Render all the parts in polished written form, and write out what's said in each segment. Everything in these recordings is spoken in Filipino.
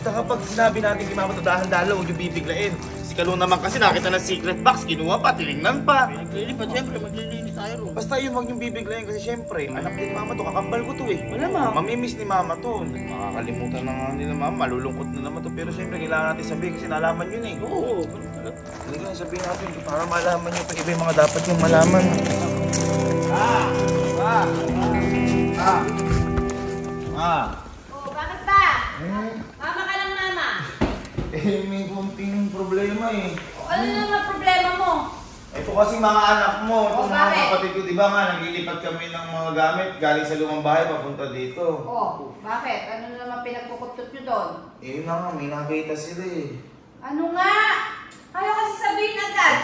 Basta kapag sinabi natin kay Mama to dahan-dahan, huwag yung bibiglain. Si Kalo naman kasi nakita ng secret box, kinuha pa, tinignan pa. Naglilipat, siyempre maglilinis tayo ro. Basta yun, huwag yung bibiglain kasi siyempre, anak din ni Mama to, kakambal ko to eh. Wala ma. Mamimiss ni Mama to. Makakalimutan na nga nila Mama, malulungkot na naman to. Pero siyempre, kailangan natin sabihin kasi nalaman yun eh. Oo. Halika na sabihin natin para malaman nyo pa iba yung mga dapat yung malaman. Oh, bakit ba? Mama ka lang, Mama. Eh, may konting problema eh. Ano naman problema mo? Ito kasi mga anak mo, itong mga bakit? kapatid ko, di ba nga, naglilipat kami ng mga gamit galing sa lumang bahay papunta dito. Oh, bakit? Ano naman pinagkukutot nyo doon? Eh, yun na nga, may nakita sila eh. Ano nga? Ayaw kasi sabihin agad.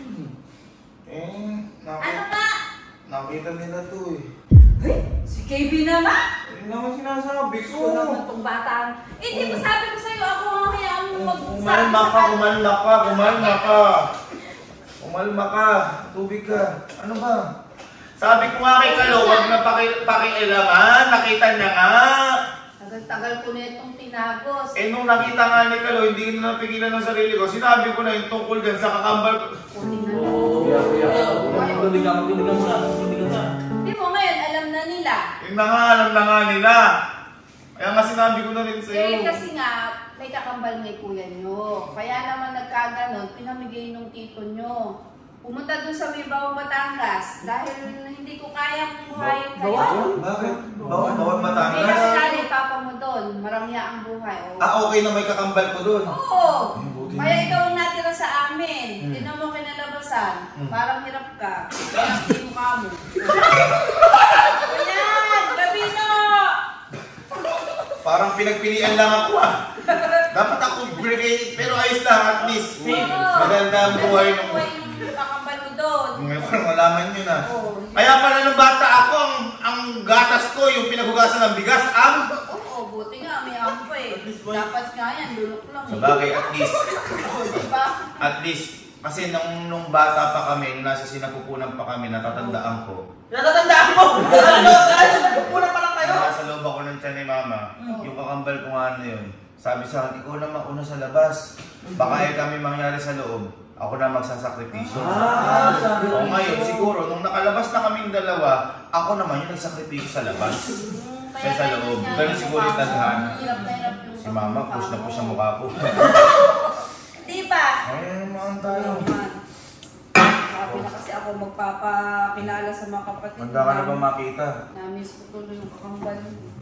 Ano nga? Nakita nila to eh. Si KB naman? Yun naman sinasabi ko. Gusto naman itong bata. Eh, di ba sabi ko sa'yo, ako ang hayaan mo magsabi Kumalma sa ka, kanya. kumalma ka, kumalma ka. Kumalma ka, tubig ka. Ano ba? Sabi ko nga kay Kalo, huwag na pakialaman. Nakita niya nga. Tagal-tagal ko na itong tinagos. Eh nung nakita nga ni Kalo, hindi ko na napigilan ng sarili ko. Sinabi ko na yung tungkol din sa kakambal ko. Magtulig ka muna. Di mo ngayon, alam na nila. Yun na nga, alam na nga nila. Kaya nga sinabi ko na rin sa'yo. Eh, kasi nga, may kakambal may kuya nyo. Kaya naman nagkaganon, pinamigay nung tito nyo. Pumunta dun sa Mibawang Batangas dahil hindi ko kayang buhayin kayo. Bakit? Bawang May Batangas? kasinali papa mo doon. Maramya ang buhay. Oh. Ah, okay na may kakambal ko doon. Oo. Ay, buti Kaya na. ikaw ang natira sa amin. Tinan mo kinalabasan. Parang hirap ka. Kaya ang mukha mo. Ayan! Gabino! Parang pinagpilian lang ako ah. Dapat ako brigade, pero ayos lang at least. Maganda ang buhay ng... Kakambal mo doon. Ngayon ko malaman nyo na. Oo. Kaya pala nung bata ako, ang gatas ko, yung pinaghugasan ng bigas, Oo, buti nga. May ampo eh. Dapat nga yan. Lulok lang Sa eh. bagay, at least. Oo, diba? At least. Kasi nung bata pa kami, nung nasa sinapupunan pa kami, natatandaan ko. Natatandaan mo! Nagpupunan pa lang kayo! Nasa loob ako ng tiyan ni Mama. Yung kakambal ko nga na yun. Sabi sa akin, ikaw na mauna sa labas. Baka eh kami mangyari sa loob. Ako na magsasakripisyo. O ngayon, siguro, nung nakalabas na kaming dalawa, ako naman yung nagsakripisyo sa labas. Kaya sa loob. Ganun siguro yung tadhana. Hirap na hirap yung Si Mama, push na push ang mukha ko. Diba? Ay, maan tayo. Sabi na kasi ako magpapakilala sa mga kapatid. Handa ka na ba makita? Namiss ko tuloy yung kakambal.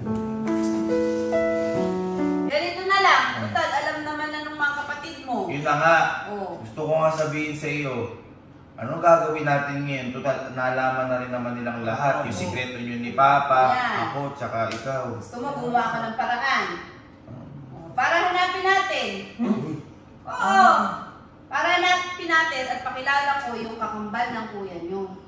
Ganito na lang. Total, alam naman na ng mga kapatid mo. Yun na nga. Oo. Gusto ko nga sabihin sa iyo, anong gagawin natin ngayon? Total, nalaman na rin naman nilang lahat. Yung sikreto nyo ni Papa, Yan. ako, tsaka ikaw. Gusto mo gumawa ka ng paraan. Para hanapin natin. Oo. Para hanapin natin at pakilala ko yung kakambal ng kuya nyo.